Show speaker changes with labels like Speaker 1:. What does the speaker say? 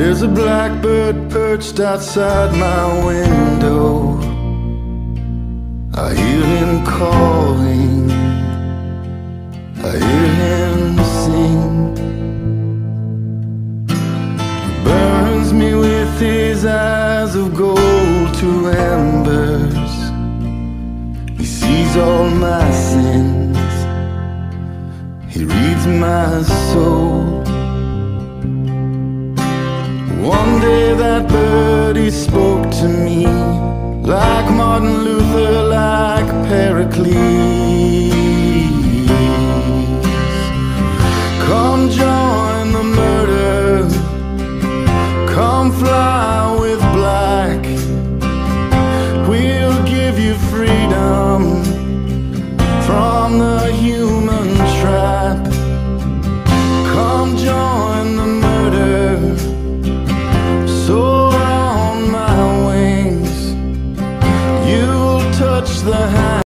Speaker 1: There's a blackbird perched outside my window. I hear him calling, I hear him sing. He burns me with his eyes of gold to embers. He sees all my sins, he reads my soul. One day that birdie spoke to me, like Martin Luther, like Pericles. Come join the murder, come fly with black. We'll give you freedom from the human trap. Come join the murder, soar on my wings. You'll touch the hand